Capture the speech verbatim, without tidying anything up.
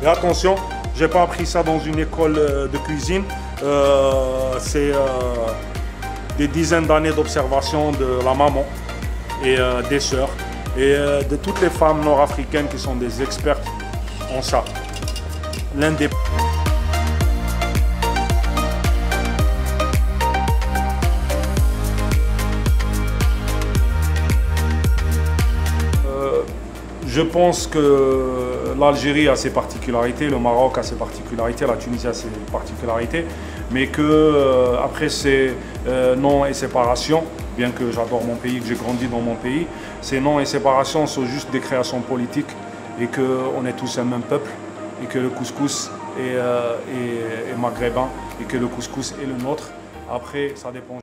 Et attention, je n'ai pas appris ça dans une école de cuisine. Euh, C'est euh, des dizaines d'années d'observation de la maman et euh, des sœurs et euh, de toutes les femmes nord-africaines qui sont des expertes en ça. L'un des Je pense que l'Algérie a ses particularités, le Maroc a ses particularités, la Tunisie a ses particularités, mais que euh, après ces euh, non et séparations, bien que j'adore mon pays, que j'ai grandi dans mon pays, ces non et séparations sont juste des créations politiques et qu'on est tous un même peuple et que le couscous est, euh, est, est maghrébin et que le couscous est le nôtre. Après, ça dépend.